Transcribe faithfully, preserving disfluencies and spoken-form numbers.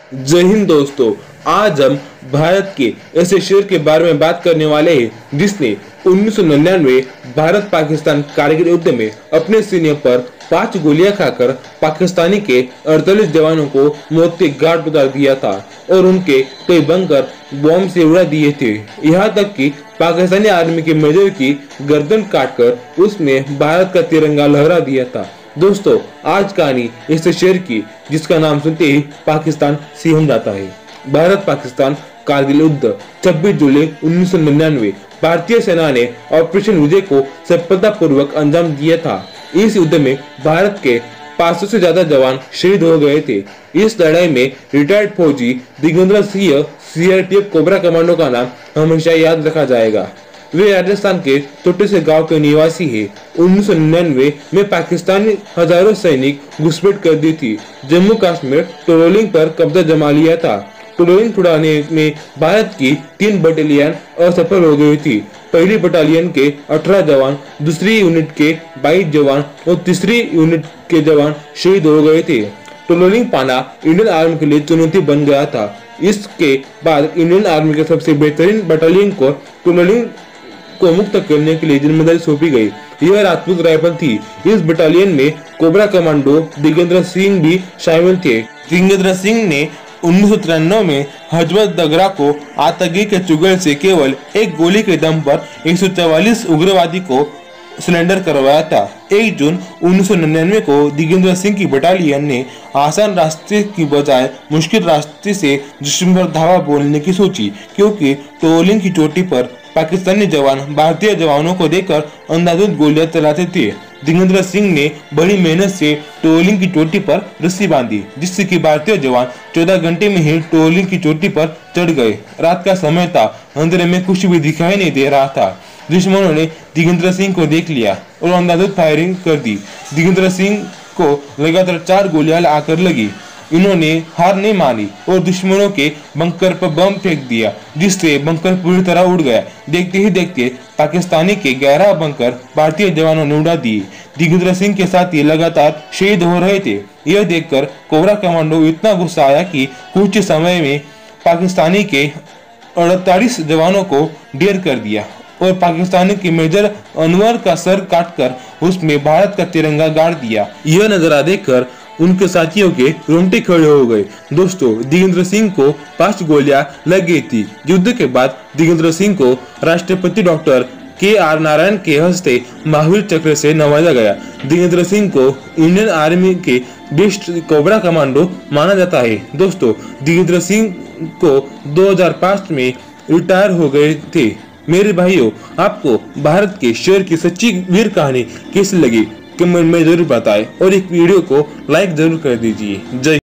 जय हिंद दोस्तों। आज हम भारत के ऐसे शेर के बारे में बात करने वाले हैं जिसने उन्नीस सौ निन्यानवे भारत पाकिस्तान कारगिल युद्ध में अपने सीने पर पांच गोलियां खाकर पाकिस्तानी के अड़तालीस जवानों को मौत के घाट उतार दिया था और उनके कई बंकर बॉम्ब से उड़ा दिए थे। यहाँ तक कि पाकिस्तानी आर्मी के मेजर की गर्दन काटकर उसमें भारत का तिरंगा लहरा दिया था। दोस्तों, आज कहानी इस शेर की जिसका नाम सुनते ही पाकिस्तान सिहम जाता है। भारत पाकिस्तान कारगिल युद्ध छब्बीस जुलाई उन्नीस सौ निन्यानवे भारतीय सेना ने ऑपरेशन विजय को सफलतापूर्वक अंजाम दिया था। इस युद्ध में भारत के पाँच सौ से ज्यादा जवान शहीद हो गए थे। इस लड़ाई में रिटायर्ड फौजी Digendra Singh CRPF cobra commando का नाम हमेशा याद रखा जाएगा। वे राजस्थान के छोटे से गांव के निवासी हैं। उन्नीस सौ निन्यानवे में पाकिस्तानी हजारों सैनिक घुसपैठ कर दी थी। जम्मू कश्मीर टोलोलिंग पर कब्जा जमा लिया था। टोलोलिंग छुड़ाने में भारत की तीन बटालियन असफल हो गई थी। पहली बटालियन के अठारह जवान, दूसरी यूनिट के बाईस जवान और तीसरी यूनिट के जवान शहीद हो गए थे। टोलोलिंग पाना इंडियन आर्मी के लिए चुनौती बन गया था। इसके बाद इंडियन आर्मी के सबसे बेहतरीन बटालियन को टोलोलिंग को मुक्त करने के लिए जिम्मेदारी सौंपी गई। यह राजपूत राइफल थी। इस बटालियन में कोबरा कमांडो दिगेंद्र सिंह भी शामिल थे। दिगेंद्र सिंह ने उन्नीस सौ तिरानवे में हजरत दगरा को आतंकी के चुगल से केवल एक गोली के दम पर एक सौ चौवालीस उग्रवादी को सिलेंडर करवाया था। एक जून उन्नीस सौ निन्यानवे को दिगेंद्र सिंह की बटालियन ने आसान रास्ते की बजाय मुश्किल रास्ते से दुश्मन पर धावा बोलने की सोची, क्योंकि टोलोलिंग की चोटी पर पाकिस्तानी जवान भारतीय जवानों को देखकर अंधाधुंध गोलियां चलाते थे। दिगेंद्र सिंह ने बड़ी मेहनत से टोलोलिंग की चोटी पर रस्सी बांधी, जिससे कि भारतीय जवान चौदह घंटे में ही टोलोलिंग की चोटी पर चढ़ गए। रात का समय था, अंधेरे में कुछ भी दिखाई नहीं दे रहा था। दुश्मनों ने दिगेंद्र सिंह को देख लिया और अंधाधुंध फायरिंग कर दी। दिगेंद्र सिंह को लगातार चार गोलियां आकर लगी। इन्होंने हार नहीं मानी और दुश्मनों के बंकर पर बम फेंक दिया, जिससे बंकर पूरी तरह उड़ गया। देखते ही देखते पाकिस्तानी के ग्यारह बंकर भारतीय जवानों ने उड़ा दिए। दिगेंद्र सिंह के साथी लगातार शहीद हो रहे थे। यह देखकर कोबरा कमांडो इतना गुस्सा आया कि कुछ समय में पाकिस्तानी के अड़तालीस जवानों को ढेर कर दिया और पाकिस्तानी के मेजर अनवर का सर काटकर उसमें भारत का तिरंगा गाड़ दिया। यह नजारा देखकर उनके साथियों के रोंगटे खड़े हो गए। दोस्तों, दिगेंद्र सिंह को पांच गोलियां लग गई थी। युद्ध के बाद दिगेंद्र सिंह को राष्ट्रपति डॉक्टर के आर नारायण के हस्ते महावीर चक्र से नवाजा गया। दिगेंद्र सिंह को इंडियन आर्मी के बेस्ट कोबरा कमांडो माना जाता है। दोस्तों, दिगेंद्र सिंह को दो हज़ार पाँच में रिटायर हो गए थे। मेरे भाइयों, आपको भारत के शेर की सच्ची वीर कहानी कैसी लगी कमेंट में जरूर बताएं और एक वीडियो को लाइक जरूर कर दीजिए। जय